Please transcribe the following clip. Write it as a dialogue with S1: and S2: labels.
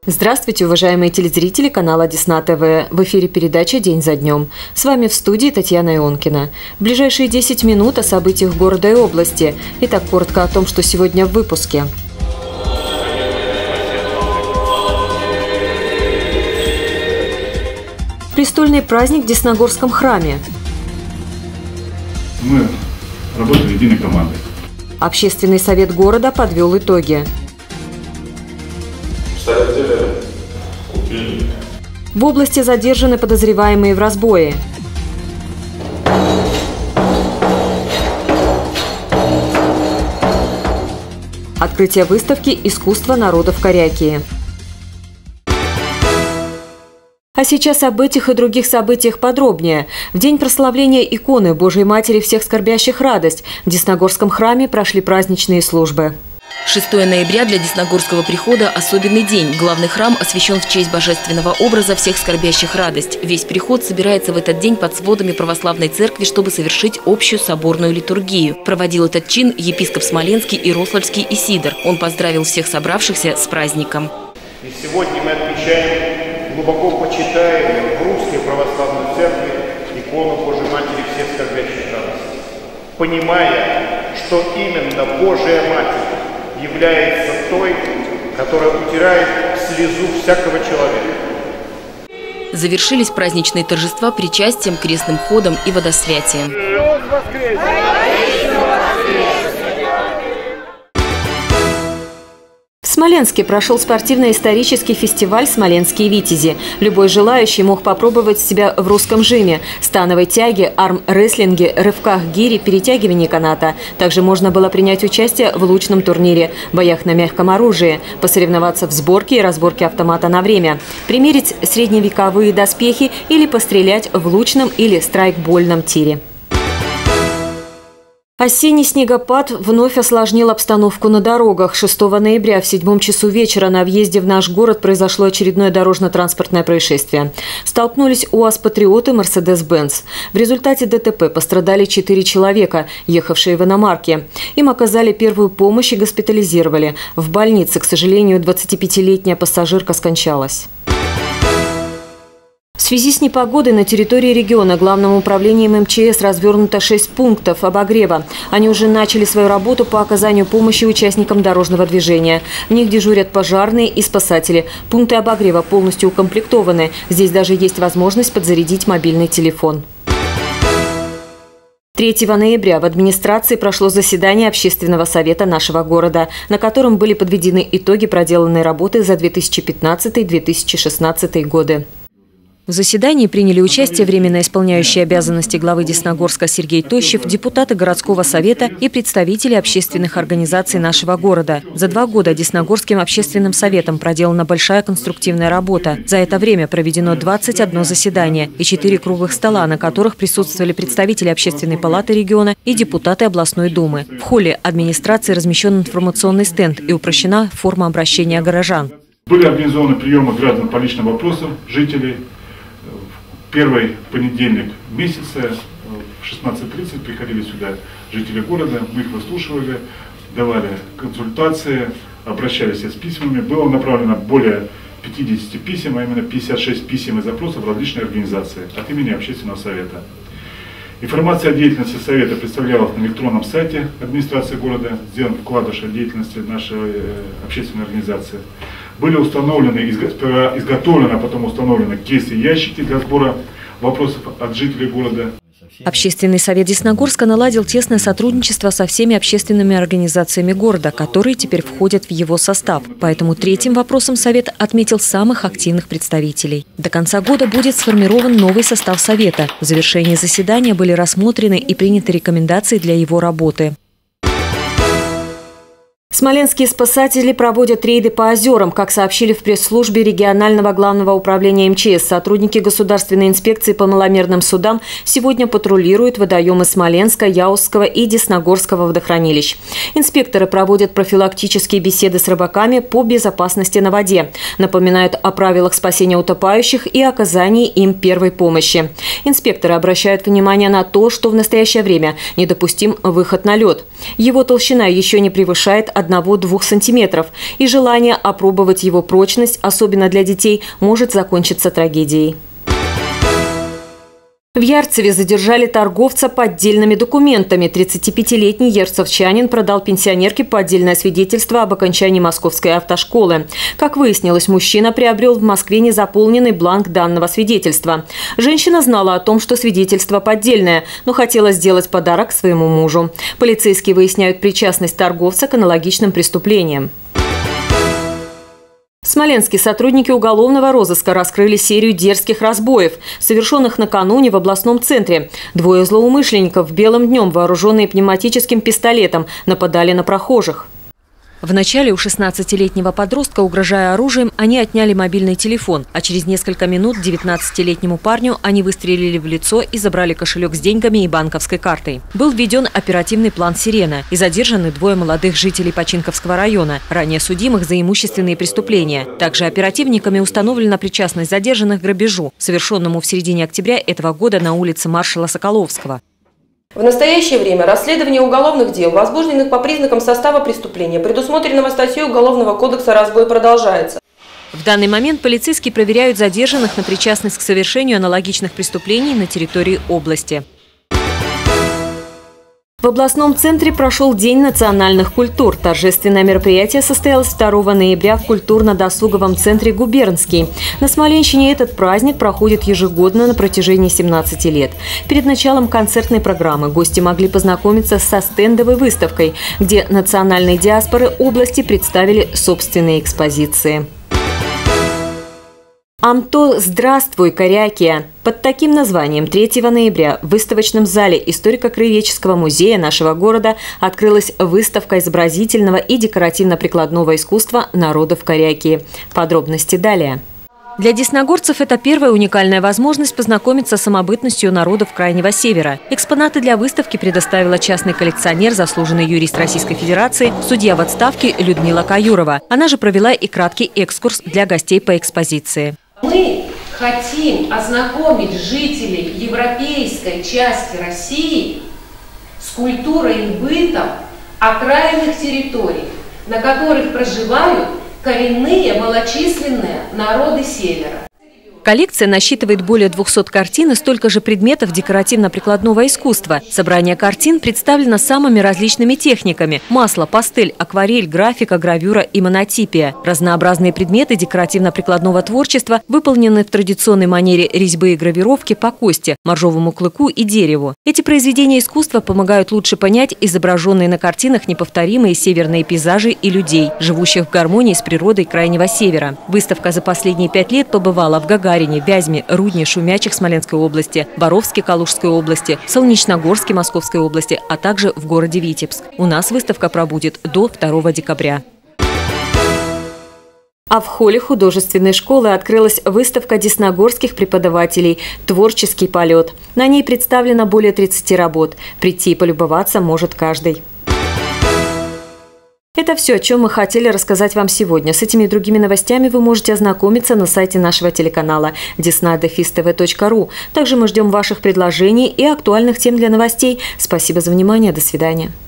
S1: Здравствуйте, уважаемые телезрители канала Десна ТВ. В эфире передача «День за днем». С вами в студии Татьяна Ионкина. В ближайшие 10 минут о событиях города и области. Итак, коротко о том, что сегодня в выпуске. Престольный праздник в Десногорском храме.
S2: Мы работаем единой командой.
S1: Общественный совет города подвел итоги. В области задержаны подозреваемые в разбое. Открытие выставки «Искусство народов Корякии». А сейчас об этих и других событиях подробнее. В день прославления иконы Божией Матери всех скорбящих радость в Десногорском храме прошли праздничные службы.
S3: 6 ноября для Десногорского прихода – особенный день. Главный храм освящен в честь божественного образа всех скорбящих радость. Весь приход собирается в этот день под сводами православной церкви, чтобы совершить общую соборную литургию. Проводил этот чин епископ Смоленский и Рославский Исидор. Он поздравил всех собравшихся с праздником.
S4: И сегодня мы отмечаем, глубоко почитаемую в русской православной церкви икону Божией Матери всех скорбящих радость, понимая, что именно Божия Матерь является той, которая утирает слезу всякого человека.
S3: Завершились праздничные торжества причастием, крестным ходом и водосвятием.
S1: В Смоленске прошел спортивно-исторический фестиваль «Смоленские витязи». Любой желающий мог попробовать себя в русском жиме, становой тяге, армрестлинге, рывках гири, перетягивании каната. Также можно было принять участие в лучном турнире, боях на мягком оружии, посоревноваться в сборке и разборке автомата на время, примерить средневековые доспехи или пострелять в лучном или страйкбольном тире. Осенний снегопад вновь осложнил обстановку на дорогах. 6 ноября в 7 часу вечера на въезде в наш город произошло очередное дорожно-транспортное происшествие. Столкнулись УАЗ-патриот и Мерседес-Бенц. В результате ДТП пострадали 4 человека, ехавшие в иномарке. Им оказали первую помощь и госпитализировали. В больнице, к сожалению, 25-летняя пассажирка скончалась. В связи с непогодой на территории региона Главным управлением МЧС развернуто 6 пунктов обогрева. Они уже начали свою работу по оказанию помощи участникам дорожного движения. В них дежурят пожарные и спасатели. Пункты обогрева полностью укомплектованы. Здесь даже есть возможность подзарядить мобильный телефон. 3 ноября в администрации прошло заседание Общественного совета нашего города, на котором были подведены итоги проделанной работы за 2015-2016 годы. В заседании приняли участие временно исполняющий обязанности главы Десногорска Сергей Тощев, депутаты городского совета и представители общественных организаций нашего города. За 2 года Десногорским общественным советом проделана большая конструктивная работа. За это время проведено 21 заседание и 4 круглых стола, на которых присутствовали представители Общественной палаты региона и депутаты областной думы. В холле администрации размещен информационный стенд и упрощена форма обращения горожан.
S2: Были организованы приемы граждан по личным вопросам жителей. Первый понедельник месяца в 16:30 приходили сюда жители города, мы их выслушивали, давали консультации, обращались с письмами. Было направлено более 50 писем, а именно 56 писем и запросов в различные организации от имени Общественного совета. Информация о деятельности совета представлялась на электронном сайте администрации города, сделан вкладыш о деятельности нашей общественной организации. Были установлены, изготовлены, а потом установлены кейсы и ящики для сбора вопросов от жителей города.
S1: Общественный совет Десногорска наладил тесное сотрудничество со всеми общественными организациями города, которые теперь входят в его состав. Поэтому третьим вопросом совет отметил самых активных представителей. До конца года будет сформирован новый состав совета. В завершении заседания были рассмотрены и приняты рекомендации для его работы. Смоленские спасатели проводят рейды по озерам. Как сообщили в пресс-службе регионального главного управления МЧС, сотрудники Государственной инспекции по маломерным судам сегодня патрулируют водоемы Смоленска, Яузского и Десногорского водохранилищ. Инспекторы проводят профилактические беседы с рыбаками по безопасности на воде, напоминают о правилах спасения утопающих и оказании им первой помощи. Инспекторы обращают внимание на то, что в настоящее время недопустим выход на лед. Его толщина еще не превышает 1-2 сантиметров, и желание опробовать его прочность, особенно для детей, может закончиться трагедией. В Ярцеве задержали торговца поддельными документами. 35-летний ярцевчанин продал пенсионерке поддельное свидетельство об окончании Московской автошколы. Как выяснилось, мужчина приобрел в Москве незаполненный бланк данного свидетельства. Женщина знала о том, что свидетельство поддельное, но хотела сделать подарок своему мужу. Полицейские выясняют причастность торговца к аналогичным преступлениям. В Смоленске сотрудники уголовного розыска раскрыли серию дерзких разбоев, совершенных накануне в областном центре. 2 злоумышленников белым днем, вооруженные пневматическим пистолетом, нападали на прохожих. Вначале у 16-летнего подростка, угрожая оружием, они отняли мобильный телефон, а через несколько минут 19-летнему парню они выстрелили в лицо и забрали кошелек с деньгами и банковской картой. Был введен оперативный план «Сирена» и задержаны 2 молодых жителей Починковского района, ранее судимых за имущественные преступления. Также оперативниками установлена причастность задержанных к грабежу, совершенному в середине октября этого года на улице маршала Соколовского.
S5: В настоящее время расследование уголовных дел, возбужденных по признакам состава преступления, предусмотренного статьей Уголовного кодекса «Разбой», продолжается.
S1: В данный момент полицейские проверяют задержанных на причастность к совершению аналогичных преступлений на территории области. В областном центре прошел День национальных культур. Торжественное мероприятие состоялось 2 ноября в культурно-досуговом центре «Губернский». На Смоленщине этот праздник проходит ежегодно на протяжении 17 лет. Перед началом концертной программы гости могли познакомиться со стендовой выставкой, где национальные диаспоры области представили собственные экспозиции. Амто «Здравствуй, Корякия». Под таким названием 3 ноября в выставочном зале историко-краеведческого музея нашего города открылась выставка изобразительного и декоративно-прикладного искусства народов Корякии. Подробности далее. Для десногорцев это первая уникальная возможность познакомиться с самобытностью народов Крайнего Севера. Экспонаты для выставки предоставила частный коллекционер, заслуженный юрист Российской Федерации, судья в отставке Людмила Каюрова. Она же провела и краткий экскурс для гостей по экспозиции.
S6: Мы хотим ознакомить жителей европейской части России с культурой и бытом окраинных территорий, на которых проживают коренные малочисленные народы Севера.
S1: Коллекция насчитывает более 200 картин и столько же предметов декоративно-прикладного искусства. Собрание картин представлено самыми различными техниками – масло, пастель, акварель, графика, гравюра и монотипия. Разнообразные предметы декоративно-прикладного творчества выполнены в традиционной манере резьбы и гравировки по кости, моржовому клыку и дереву. Эти произведения искусства помогают лучше понять изображенные на картинах неповторимые северные пейзажи и людей, живущих в гармонии с природой Крайнего Севера. Выставка за последние 5 лет побывала в Гагарине, Вязьме, Рудне, Шумячих Смоленской области, Боровске Калужской области, Солнечногорске Московской области, а также в городе Витебск. У нас выставка пробудет до 2 декабря. А в холле художественной школы открылась выставка десногорских преподавателей «Творческий полет». На ней представлено более 30 работ. Прийти и полюбоваться может каждый. Это все, о чем мы хотели рассказать вам сегодня. С этими и другими новостями вы можете ознакомиться на сайте нашего телеканала desna-tv.ru. Также мы ждем ваших предложений и актуальных тем для новостей. Спасибо за внимание. До свидания.